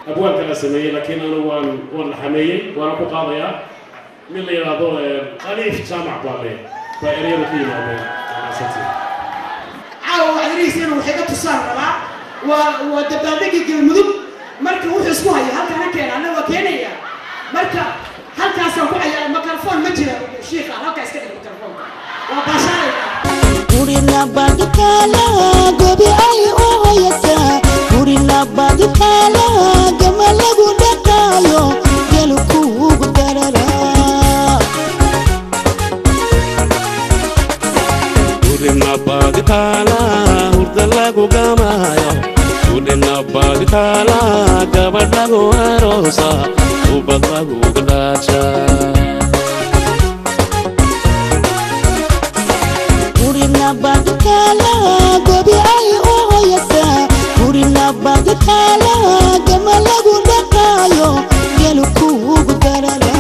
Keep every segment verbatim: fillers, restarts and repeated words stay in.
أبوان كلا سمية لكن أنا وان وان حمية وأنا كقاضية من اللي يرادوا خليف سامع بالله فأريد فينا أنا أساسي. عاو عريس إنه حاجات الصهر لا و ودبابيك المدب مركب وحسبوها هل كان كان أنا وكينيا مركب هل كان سووا على الميكروفون مجرى الشيخ هل كان يسكت الميكروفون وبشار Kurina badikala gobi ay oyata Kurina badikala gamalagu dakayo geluku gudarara Kurina badikala hurdalagu gamayo Kurina badikala gabadagu arosa ubadagu gadacha Kurina badikala gobi ay oyata Kurina badikala gamalagu dakayo geluku gudarara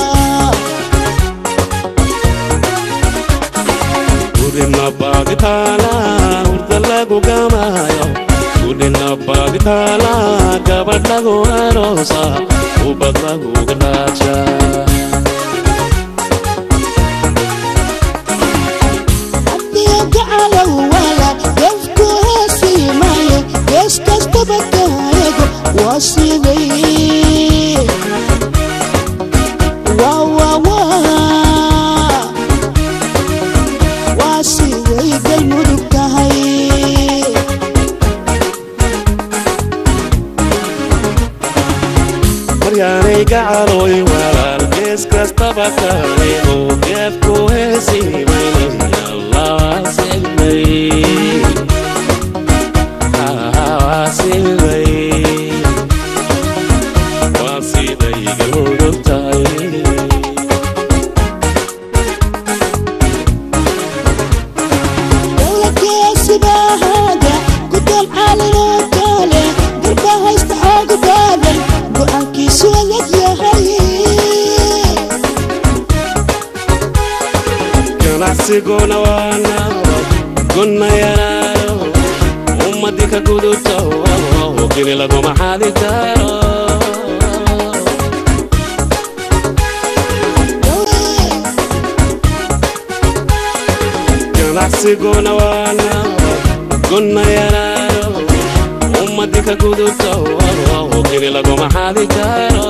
Kurina badikala hurdalagu gamayo Kurina badikala gabadagu arosa ubadagu gadacha واسيدي وا وا وا واسيدي قلبك تهي مرياني قعروي ولا الجيس كاستبكاني وكيف كويسي ميني يلا واسيدي واسيدي Sigona wana gonna yararo ummadika guduto kini lago mahali taro Kana sigona wana gonna yararo ummadika guduto kini lago mahali taro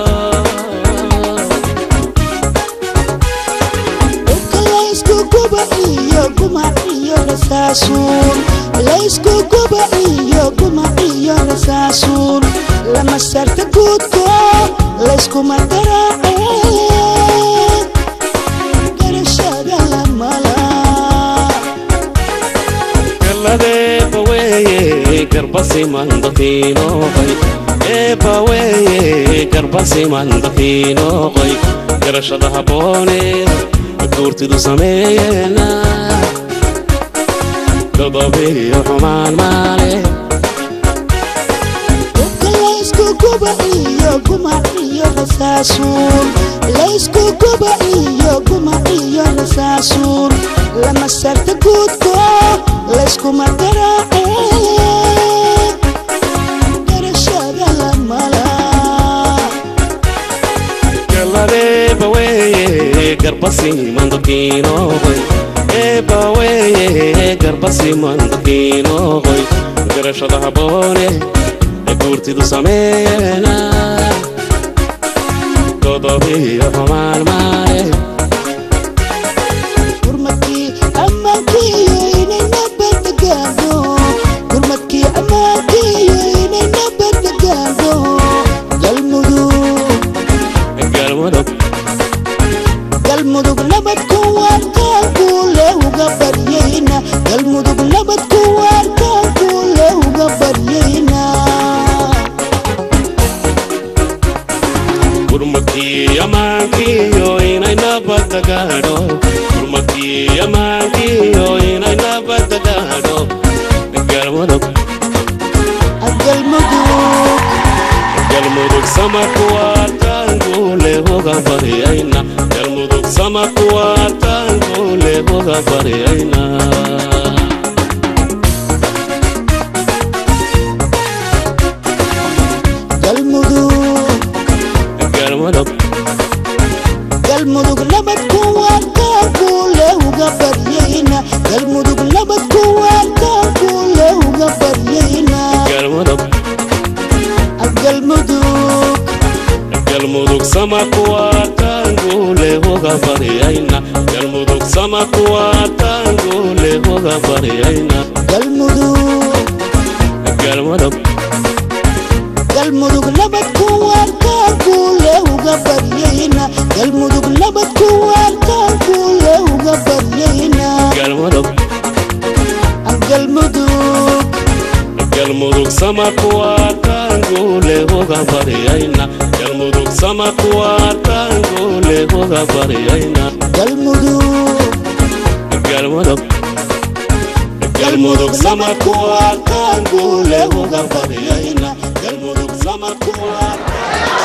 Guma iyo rasasun laysku guba iyo guma iyo rasasun lama sarta gudko laysku magarae garashada mala Kallade baweye garbasi mandafino bay e baweye garbasi mandafino bay garashada habone kurtidu sameeyna Dodobi xumaan maale laysku guba iyo guma iyo rasasun laysku guba iyo guma iyo rasasun lama sarta gudko laysku magarae garashada mala Kallade baweye garbasi mandakino bay e baweye garbasi mandakino bay garashada habone e kurtidu sameeyna Dodobi xumaan maale Gurmadki amankiyo inay nabad gaado Gurmadki amankiyo inay nabad gaado Galmudug Galmudug Galmudug nabad ku warkaan kule uga baryayna Galmudug nabad ku warkaan kule uga baryayna Gurmadki amankiyo inay nabad gaado Gurmadki amankiyo inay nabad gaado Galmudug Galmudug Galmudug sama ku warkaan kule uga baryayna Galmudug sama ku warkaan kule uga baryayna Galmudug galmudug galmudug nabad ku waarta guule uga baryayna galmudug nabad ku waarta guule uga baryayna galmudug galmudug galmudug sama ku waarta guule uga baryayna galmudug sama ku waarta guule uga baryayna galmudug galmudug galmudug nabad ku waarta guule uga baryayna galmudug nabad ku waarta guule uga baryayna galmudug galmudug galmudug sama ku waarta guule uga baryayna galmudug sama ku waarta guule uga baryayna galmudug galmudug galmudug sama ku waarta guule uga baryayna galmudug sama ku waarta